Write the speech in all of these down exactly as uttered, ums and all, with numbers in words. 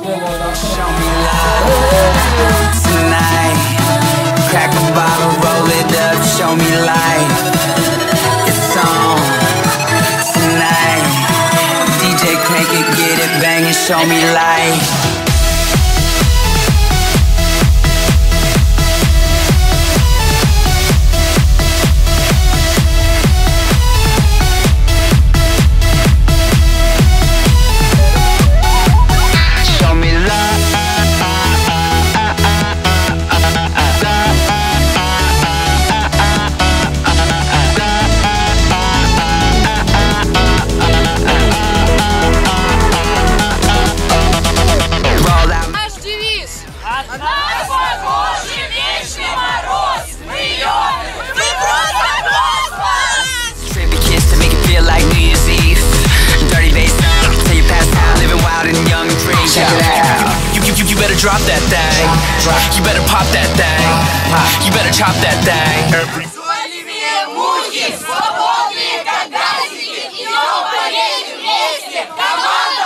Show me love tonight. Crack a bottle, roll it up, show me life. It's on tonight. D J crank it, get it banging, show me life. Drop that thing, you better pop that thing, you better chop that thing. Солевые мухи, свободные как газики, идем поедем вместе, команда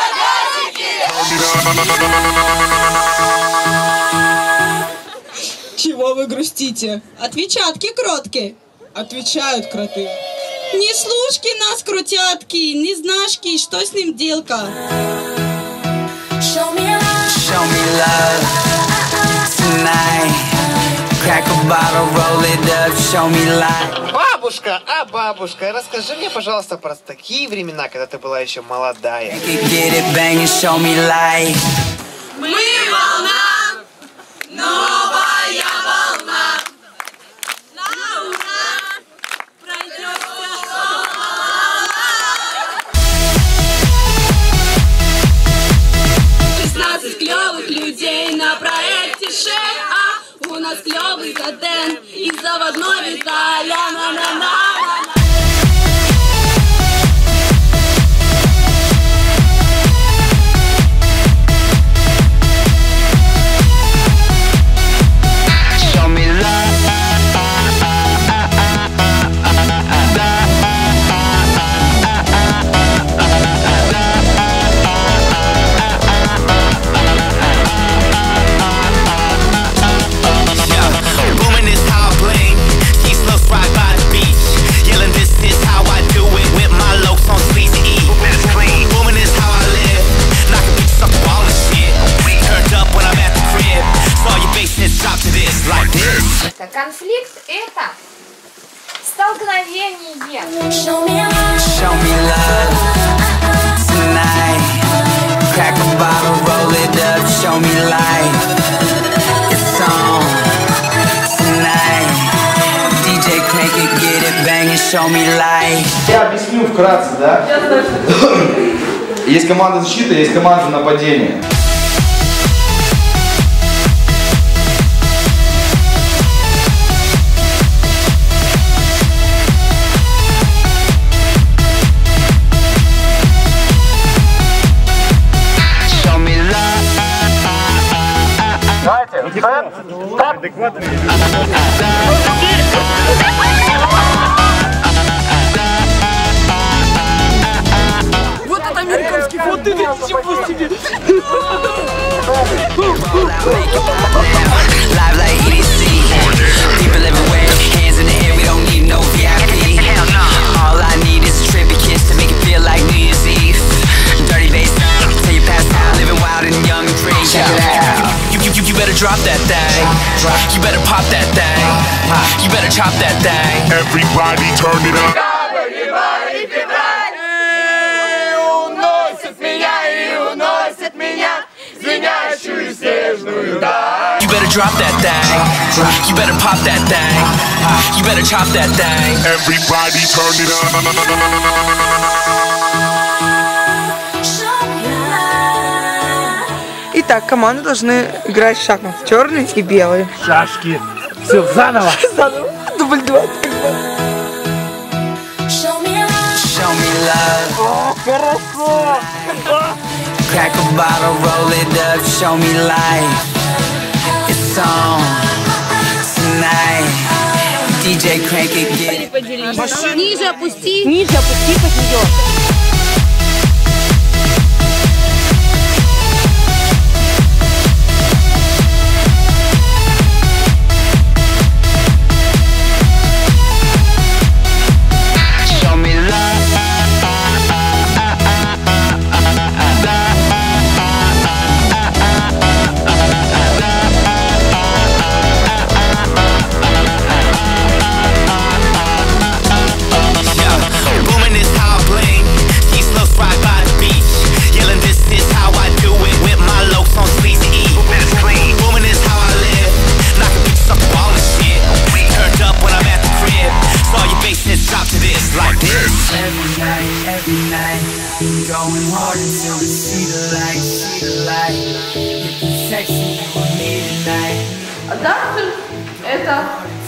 Мухагазики. Чего вы грустите? Отвечатки кроткие. Отвечают кроты. Не слушки нас крутятки, не знашки, что с ним делка? Show me love tonight. Crack a bottle, roll it up, show me life. Бабушка, а бабушка, расскажи мне, пожалуйста, про такие времена, когда ты была еще молодая. Get it banging, show me life. Мы волна, новая волна. На ура, пройдет шестнадцать клевых людей на проекте ШЕА. У нас клевый контент и заводной Виталя. На-на-на-на-на. Конфликт — это столкновение. Show me love tonight. Crack a bottle, roll it up, show me life. It's on tonight. D J crank it, get it banging, show me life. Я объясню вкратце, да? Есть команда защиты, есть команда нападения. Адекватный. Вот это американский, вот это ничего себе. Live like E D C. People everywhere, hands in the air, we don't need no V I P. All I need is a trippy kiss to make it feel like New Year's Eve. Dirty bass, till you pass out, living wild and young and free. Check it out. You, you, you better drop that thing, you better pop that thing, you better chop that thing. Everybody turn it up. Уносит меня и уносит меня звенящую снежную даль. You better drop that thing, you better pop that thing, you better chop that thing. Everybody turn it up. Итак, команды должны играть в шахматы. Черный и белый. Шашки. Все, заново. Заново. Дубль два. Show me love. О, хорошо. Crack a bottle, roll it up, show me life. It's on tonight. D J crank it, get it. Ниже опусти. Ниже опусти под нее. Адаптер — это...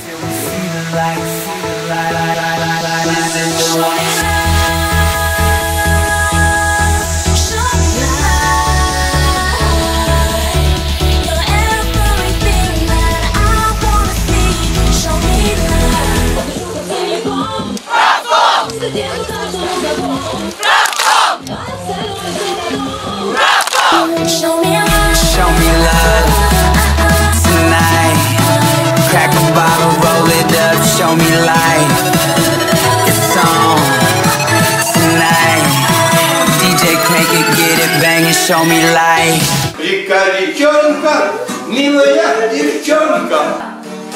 Show me love tonight. Crack a bottle, roll it up, show me light. It's on tonight. ди джей crank it, get it banging, show me light. Река-речонка, милая девчонка.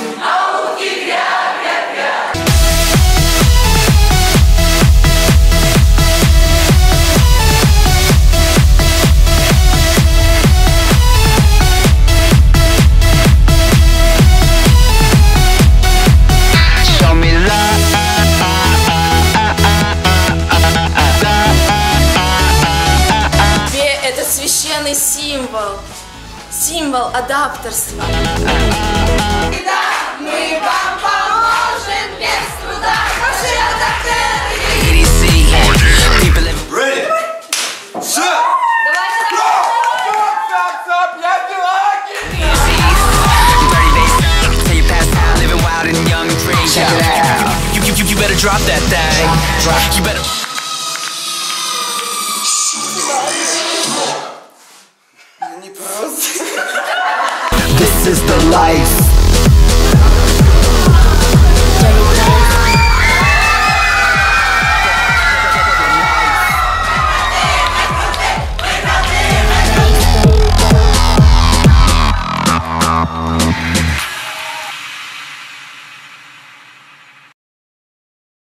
Священный символ, символ адаптерства. Мы вам поможем без труда, наши адаптеры. Ready? Set! You, you, you better drop that thing. You better. This is the life.